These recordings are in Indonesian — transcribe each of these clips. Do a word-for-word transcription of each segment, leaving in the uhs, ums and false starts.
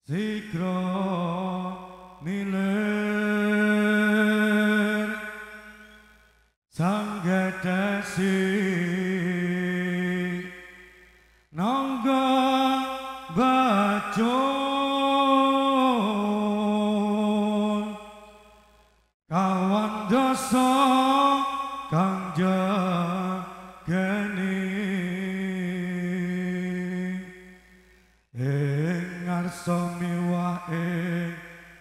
Zikro miler sanggetesi nangga bacun kawan dosa kang jageni ing ngarsa miwah ing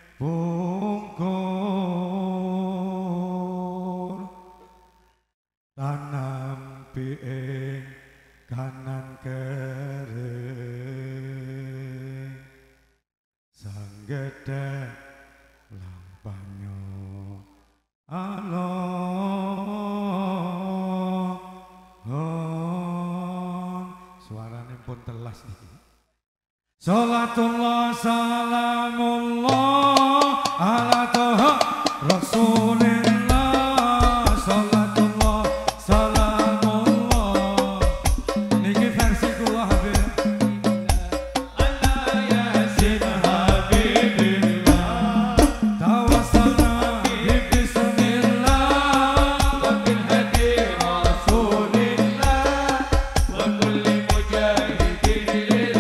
pungkur tanam ing kanan kering sanggedhek lampanyo Allah oh, suarane pun telas nih. Salatullah salamullah ala toha rasulillah. Salatullah salamullah niki versi kula Habib ala yasin habibillah tawassalna bismillah wa bil hadi rasulillah wa kulli mujahidin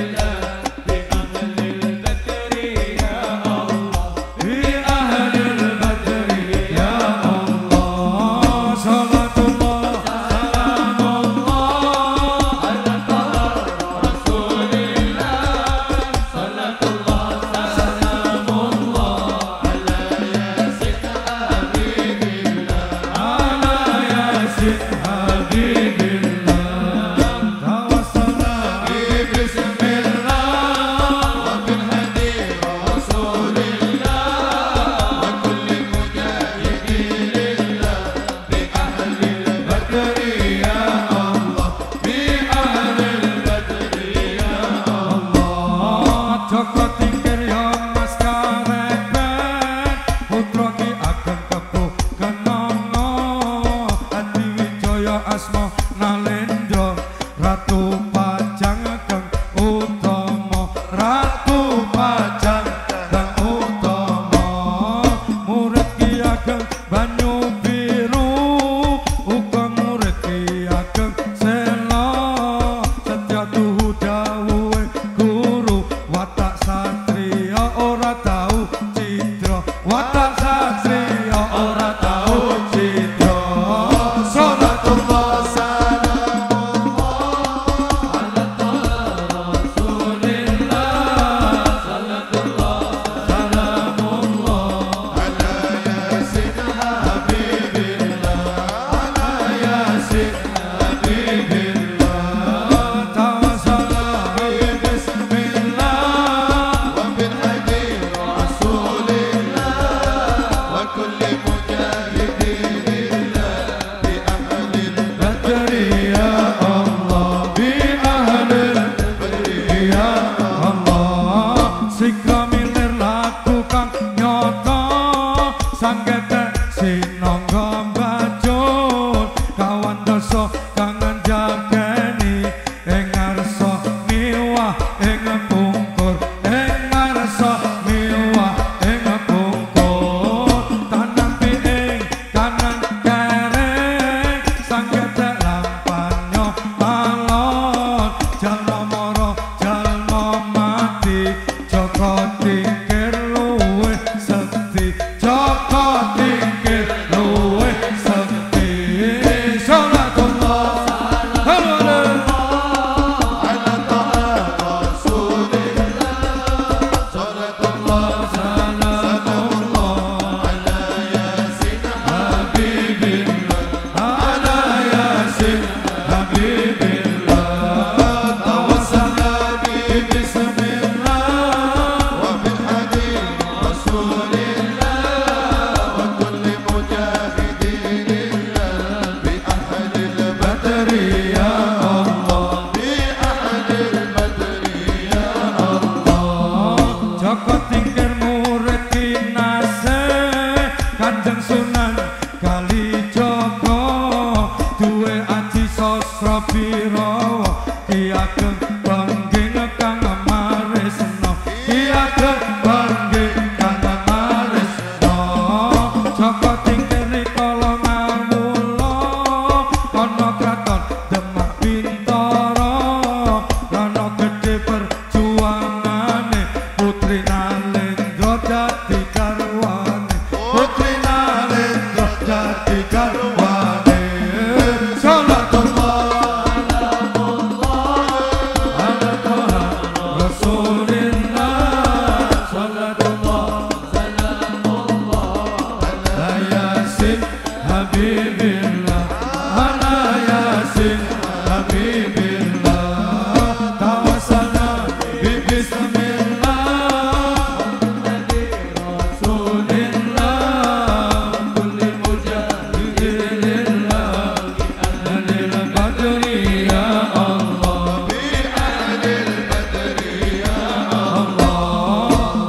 Ki ageng bengging kang maresna Ki ageng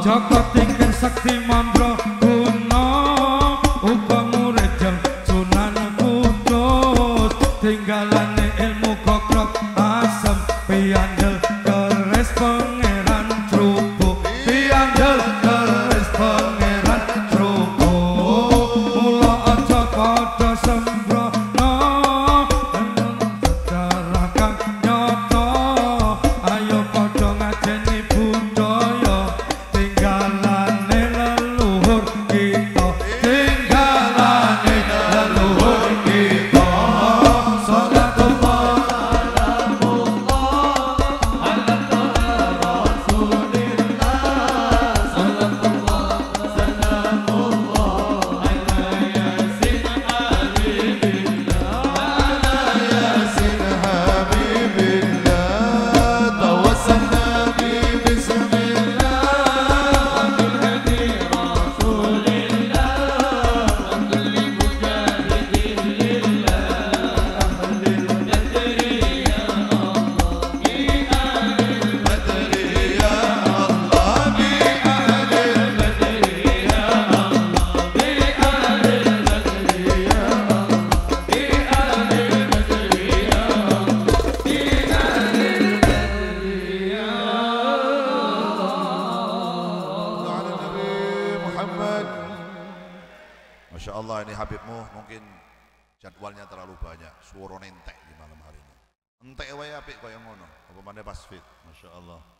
Saka tingkir sakti mandra guna uga murid jeng Sunan Kudus tinggalane ilmu kokrok asem piandel keris pangeran Trubuk piandel keris pangeran Trubuk mula aja padha sembrono sejarah kang nyata ayo padha ngajeni budaya tinggalane leluhur kita tinggalane leluhur kita salatullah Masya Allah, ini Habibmu mungkin jadwalnya terlalu banyak, suara entek di malam hari ini. Entek wae apik kaya ngono, apa maneh pas fit. Masya Allah.